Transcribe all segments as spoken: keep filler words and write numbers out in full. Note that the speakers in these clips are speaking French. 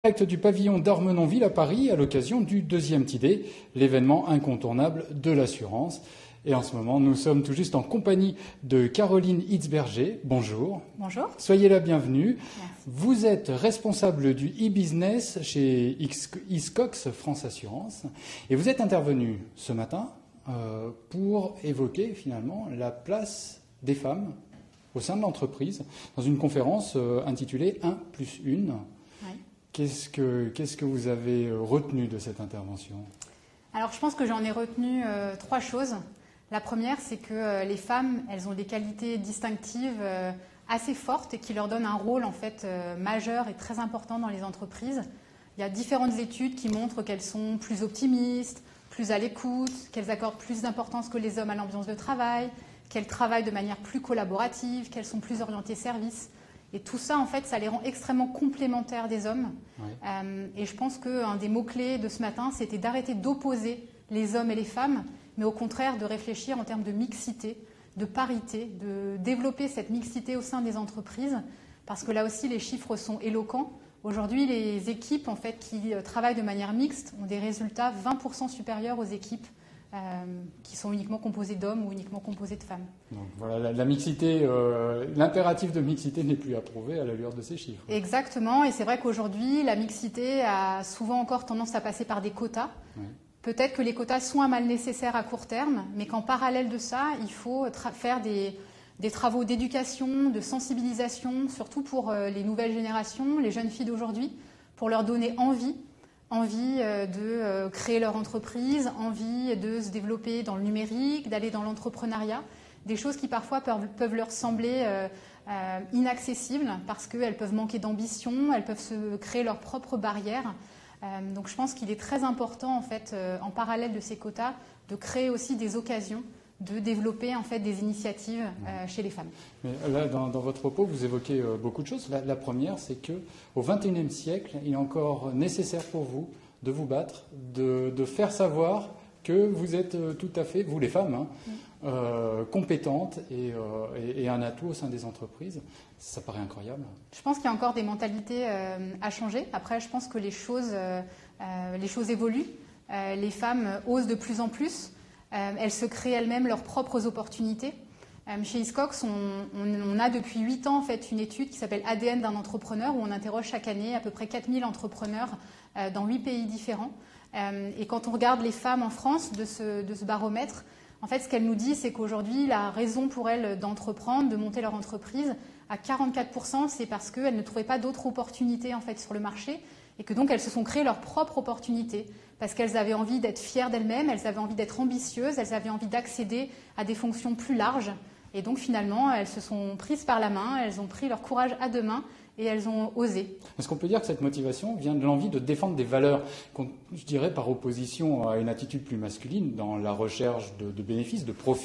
Direct du pavillon d'Armenonville à Paris à l'occasion du deuxième T I D E, l'événement incontournable de l'assurance. Et en ce moment, nous sommes tout juste en compagnie de Caroline Hitzberger. Bonjour. Bonjour. Soyez la bienvenue. Merci. Vous êtes responsable du e-business chez Hiscox France Assurance. Et vous êtes intervenu ce matin euh, pour évoquer finalement la place des femmes au sein de l'entreprise dans une conférence euh, intitulée un plus une. Oui. Qu'est-ce que, qu'est-ce que vous avez retenu de cette intervention ? Alors, je pense que j'en ai retenu euh, trois choses. La première, c'est que euh, les femmes, elles ont des qualités distinctives euh, assez fortes et qui leur donnent un rôle en fait euh, majeur et très important dans les entreprises. Il y a différentes études qui montrent qu'elles sont plus optimistes, plus à l'écoute, qu'elles accordent plus d'importance que les hommes à l'ambiance de travail, qu'elles travaillent de manière plus collaborative, qu'elles sont plus orientées service. Et tout ça, en fait, ça les rend extrêmement complémentaires des hommes. Oui. Euh, et je pense qu'un des mots-clés de ce matin, c'était d'arrêter d'opposer les hommes et les femmes, mais au contraire de réfléchir en termes de mixité, de parité, de développer cette mixité au sein des entreprises, parce que là aussi, les chiffres sont éloquents. Aujourd'hui, les équipes en fait, qui travaillent de manière mixte ont des résultats vingt pour cent supérieurs aux équipes Euh, qui sont uniquement composées d'hommes ou uniquement composées de femmes. Donc voilà, la, la mixité, euh, l'impératif de mixité n'est plus approuvé à la lueur de ces chiffres. Exactement, et c'est vrai qu'aujourd'hui, la mixité a souvent encore tendance à passer par des quotas. Oui. Peut-être que les quotas sont un mal nécessaire à court terme, mais qu'en parallèle de ça, il faut faire des, des travaux d'éducation, de sensibilisation, surtout pour euh, les nouvelles générations, les jeunes filles d'aujourd'hui, pour leur donner envie envie de créer leur entreprise, envie de se développer dans le numérique, d'aller dans l'entrepreneuriat, des choses qui parfois peuvent, peuvent leur sembler euh, euh, inaccessibles parce qu'elles peuvent manquer d'ambition, elles peuvent se créer leurs propres barrières. Euh, donc je pense qu'il est très important, en fait, euh, en parallèle de ces quotas, de créer aussi des occasions de développer en fait des initiatives euh, chez les femmes. Mais là, dans, dans votre propos, vous évoquez euh, beaucoup de choses. La, la première, c'est qu'au vingt et unième siècle, il est encore nécessaire pour vous de vous battre, de, de faire savoir que vous êtes euh, tout à fait, vous les femmes, hein, mm. euh, compétentes et, euh, et, et un atout au sein des entreprises. Ça paraît incroyable. Je pense qu'il y a encore des mentalités euh, à changer. Après, je pense que les choses, euh, euh, les choses évoluent. Euh, les femmes osent de plus en plus. Euh, elles se créent elles-mêmes leurs propres opportunités. Euh, chez Hiscox, on, on, on a depuis huit ans en fait, une étude qui s'appelle A D N d'un entrepreneur où on interroge chaque année à peu près quatre mille entrepreneurs euh, dans huit pays différents. Euh, et quand on regarde les femmes en France de ce, de ce baromètre, en fait, ce qu'elle nous dit, c'est qu'aujourd'hui, la raison pour elles d'entreprendre, de monter leur entreprise, à quarante-quatre pour cent, c'est parce qu'elles ne trouvaient pas d'autres opportunités en fait, sur le marché et que donc elles se sont créées leurs propres opportunités parce qu'elles avaient envie d'être fières d'elles-mêmes, elles avaient envie d'être ambitieuses, elles avaient envie d'accéder à des fonctions plus larges. Et donc finalement, elles se sont prises par la main, elles ont pris leur courage à deux mains et elles ont osé. Est-ce qu'on peut dire que cette motivation vient de l'envie de défendre des valeurs, je dirais par opposition à une attitude plus masculine dans la recherche de, de bénéfices, de profits ?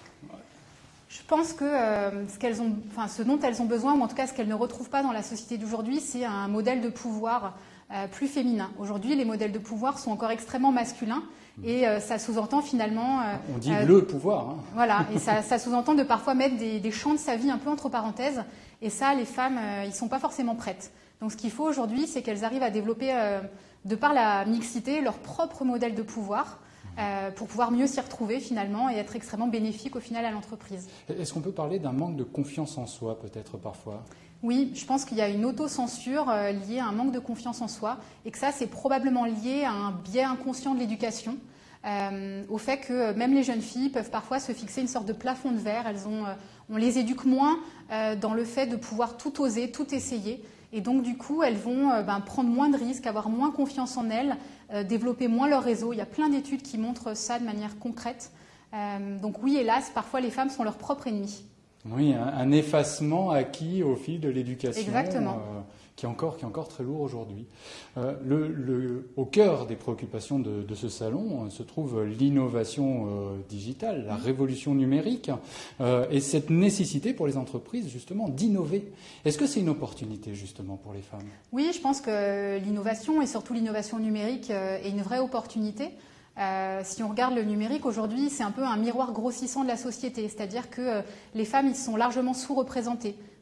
Je pense que euh, ce, qu'elles ont, enfin, ce dont elles ont besoin, ou en tout cas ce qu'elles ne retrouvent pas dans la société d'aujourd'hui, c'est un modèle de pouvoir euh, plus féminin. Aujourd'hui, les modèles de pouvoir sont encore extrêmement masculins et euh, ça sous-entend finalement… Euh, On dit euh, le pouvoir. Hein. Voilà, et ça, ça sous-entend de parfois mettre des, des champs de sa vie un peu entre parenthèses et ça, les femmes, euh, ils ne sont pas forcément prêtes. Donc ce qu'il faut aujourd'hui, c'est qu'elles arrivent à développer, euh, de par la mixité, leur propre modèle de pouvoir. Euh, pour pouvoir mieux s'y retrouver finalement et être extrêmement bénéfique au final à l'entreprise. Est-ce qu'on peut parler d'un manque de confiance en soi peut-être parfois ? Oui, je pense qu'il y a une autocensure euh, liée à un manque de confiance en soi et que ça c'est probablement lié à un biais inconscient de l'éducation, euh, au fait que même les jeunes filles peuvent parfois se fixer une sorte de plafond de verre. Elles ont, euh, on les éduque moins euh, dans le fait de pouvoir tout oser, tout essayer. Et donc, du coup, elles vont euh, ben, prendre moins de risques, avoir moins confiance en elles, euh, développer moins leur réseau. Il y a plein d'études qui montrent ça de manière concrète. Euh, donc oui, hélas, parfois les femmes sont leurs propres ennemies. Oui, un, un effacement acquis au fil de l'éducation. Exactement. Euh, qui est encore, qui est encore très lourd aujourd'hui. Euh, le, le, au cœur des préoccupations de, de ce salon euh, se trouve l'innovation euh, digitale, la révolution numérique euh, et cette nécessité pour les entreprises justement d'innover. Est-ce que c'est une opportunité justement pour les femmes ? Oui, je pense que l'innovation et surtout l'innovation numérique euh, est une vraie opportunité. Euh, si on regarde le numérique aujourd'hui, c'est un peu un miroir grossissant de la société, c'est-à-dire que euh, les femmes ils sont largement sous-représentées.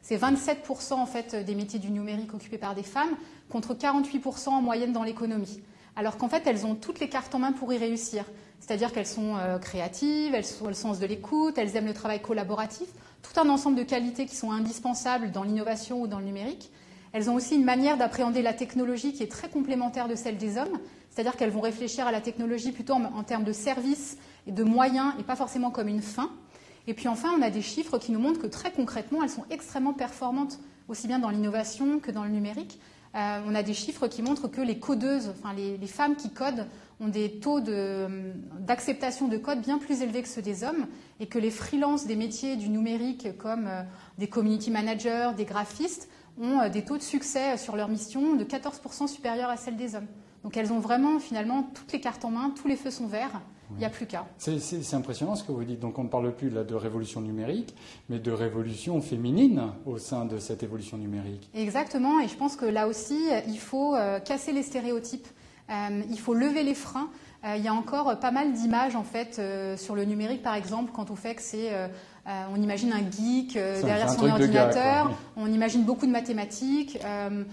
C'est vingt-sept pour cent en fait, des métiers du numérique occupés par des femmes, contre quarante-huit pour cent en moyenne dans l'économie. Alors qu'en fait, elles ont toutes les cartes en main pour y réussir. C'est-à-dire qu'elles sont euh, créatives, elles ont le sens de l'écoute, elles aiment le travail collaboratif, tout un ensemble de qualités qui sont indispensables dans l'innovation ou dans le numérique. Elles ont aussi une manière d'appréhender la technologie qui est très complémentaire de celle des hommes, c'est-à-dire qu'elles vont réfléchir à la technologie plutôt en, en termes de services et de moyens et pas forcément comme une fin. Et puis enfin, on a des chiffres qui nous montrent que très concrètement, elles sont extrêmement performantes, aussi bien dans l'innovation que dans le numérique. Euh, on a des chiffres qui montrent que les codeuses, enfin les, les femmes qui codent, ont des taux de, d'acceptation de code bien plus élevés que ceux des hommes, et que les freelances des métiers du numérique, comme euh, des community managers, des graphistes, ont euh, des taux de succès sur leur mission de quatorze pour cent supérieurs à celles des hommes. Donc elles ont vraiment finalement toutes les cartes en main, tous les feux sont verts. Il n'y a plus qu'à. C'est, c'est, c'est impressionnant ce que vous dites. Donc on ne parle plus là de révolution numérique, mais de révolution féminine au sein de cette évolution numérique. Exactement, et je pense que là aussi, il faut euh, casser les stéréotypes, euh, il faut lever les freins. Euh, il y a encore pas mal d'images en fait euh, sur le numérique, par exemple, quand on fait que c'est... Euh, Euh, on imagine un geek euh, derrière son ordinateur, gars, on imagine beaucoup de mathématiques, euh,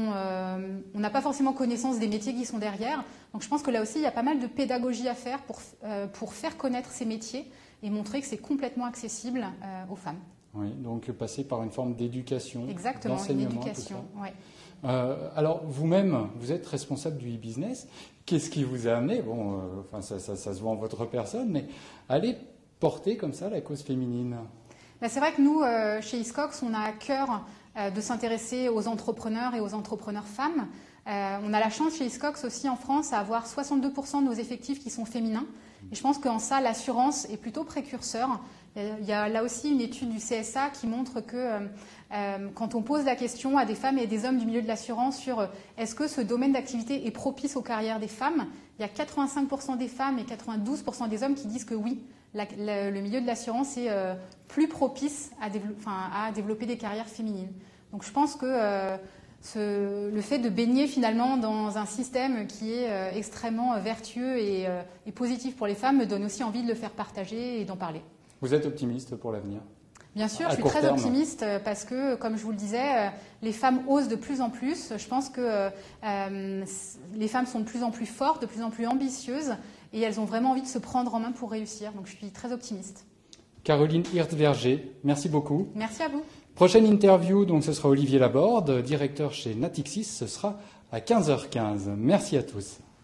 on n'a pas forcément connaissance des métiers qui sont derrière. Donc je pense que là aussi, il y a pas mal de pédagogie à faire pour, euh, pour faire connaître ces métiers et montrer que c'est complètement accessible euh, aux femmes. Oui, donc passer par une forme d'éducation, Exactement, d'enseignement, une éducation, tout ça. Ouais. Euh, alors vous-même, vous êtes responsable du e-business. Qu'est-ce qui vous a amené, bon, euh, enfin ça, ça, ça se voit en votre personne, mais allez porter comme ça la cause féminine? Ben c'est vrai que nous, euh, chez Hiscox, on a à cœur euh, de s'intéresser aux entrepreneurs et aux entrepreneurs femmes. Euh, on a la chance chez Hiscox aussi en France à avoir soixante-deux pour cent de nos effectifs qui sont féminins. Et je pense qu'en ça, l'assurance est plutôt précurseur. Il y a là aussi une étude du C S A qui montre que euh, euh, quand on pose la question à des femmes et des hommes du milieu de l'assurance sur euh, est-ce que ce domaine d'activité est propice aux carrières des femmes, il y a quatre-vingt-cinq pour cent des femmes et quatre-vingt-douze pour cent des hommes qui disent que oui. La, la, le milieu de l'assurance est euh, plus propice à, dévelop- enfin, à développer des carrières féminines. Donc je pense que euh, ce, le fait de baigner finalement dans un système qui est euh, extrêmement vertueux et, euh, et positif pour les femmes me donne aussi envie de le faire partager et d'en parler. Vous êtes optimiste pour l'avenir? Bien sûr, à je suis très terme. optimiste parce que, comme je vous le disais, les femmes osent de plus en plus. Je pense que euh, les femmes sont de plus en plus fortes, de plus en plus ambitieuses et elles ont vraiment envie de se prendre en main pour réussir. Donc je suis très optimiste. Caroline Hirtverger, merci beaucoup. Merci à vous. Prochaine interview, donc ce sera Olivier Laborde, directeur chez Natixis. Ce sera à quinze heures quinze. Merci à tous.